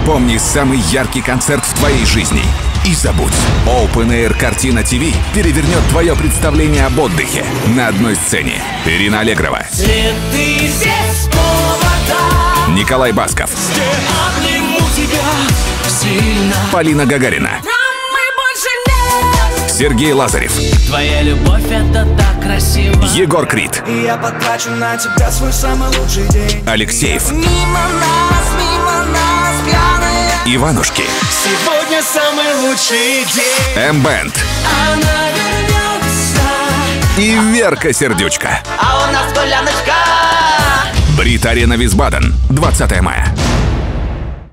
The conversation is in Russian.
Вспомни самый яркий концерт в твоей жизни и забудь. Open Air Картина ТВ перевернет твое представление об отдыхе на одной сцене. Ирина Аллегрова, Цветы без повода. Николай Басков, Обниму тебя сильно. Полина Гагарина, Сергей Лазарев, Твоя любовь — это так красиво. Егор Крид, И я потрачу на тебя свой самый лучший день. Алексеев, Мимо нас, пьяная. Иванушки, Сегодня самый лучший день. М-бэнд Она вернется. и Верка Сердючка. А у нас гуляночка. Брит-Арена Висбаден, 20 мая.